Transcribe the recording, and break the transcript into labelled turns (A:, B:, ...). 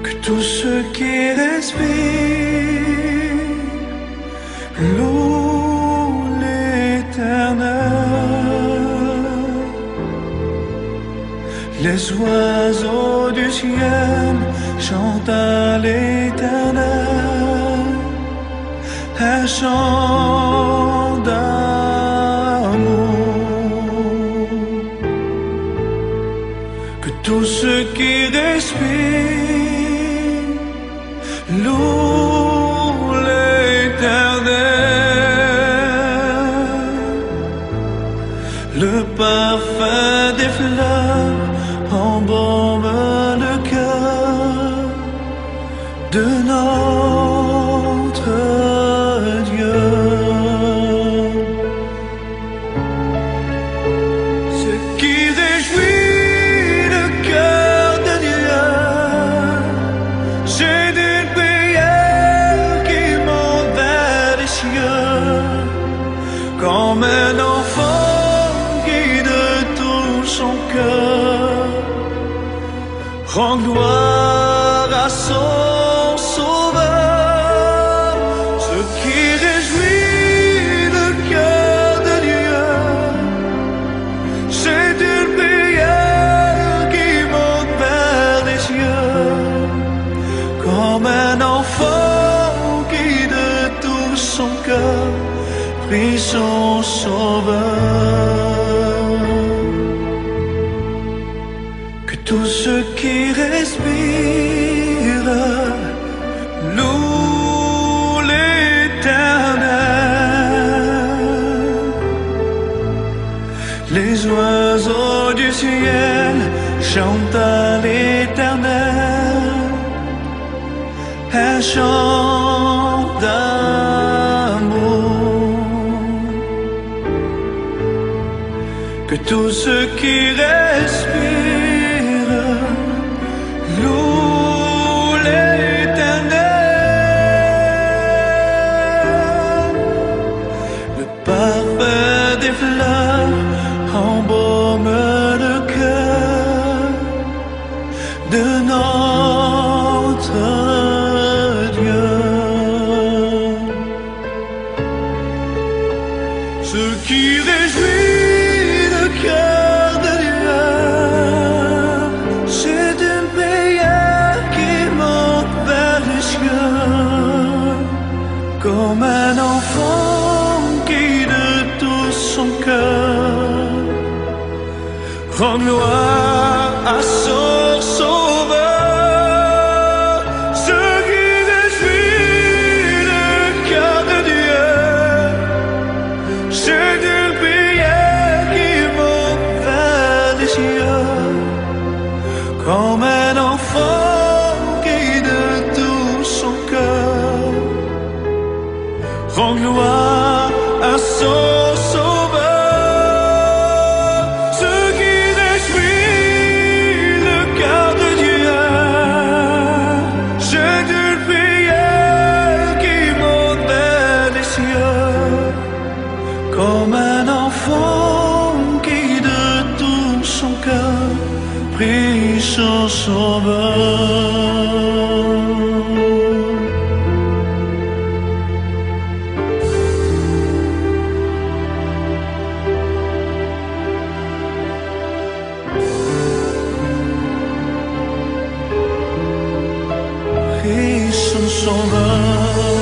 A: que tout ce qui respire loue l'Éternel. Les oiseaux du ciel chantent à l'Éternel un chant d'amour. Que tout ce qui respire loue l'Éternel. Le parfum des fleurs embaume le cœur de notre Dieu. Ce qui réjouit le cœur de Dieu, c'est une prière qui monte vers les cieux, comme un enfant qui de tout son cœur rend gloire à son Sauveur. Ce qui réjouit le cœur de Dieu, c'est une prière qui monte vers les cieux, comme un enfant qui de tout son cœur prie son Sauveur. Que tout ce qui respire loue l'Éternel. Les oiseaux du ciel chantent à l'Éternel un chant d'amour. Que tout ce qui respire loue l'Éternel. Le parfum des fleurs embaume le cœur de notre Dieu. Ce qui réjouit le cœur de Dieu, c'est une prière qui monte vers les cieux, comme un enfant qui de tout son cœur rend gloire à son Sauveur. Ce qui réjouit le cœur de Dieu, c'est une prière qui monte vers les cieux, comme un enfant qui de tout son cœur rend gloire à son Sauveur. Ce qui réjouit le cœur de Dieu, c'est une prière qui monte vers les cieux, comme un enfant qui de tout son cœur prie son Sauveur. Prie son Sauveur.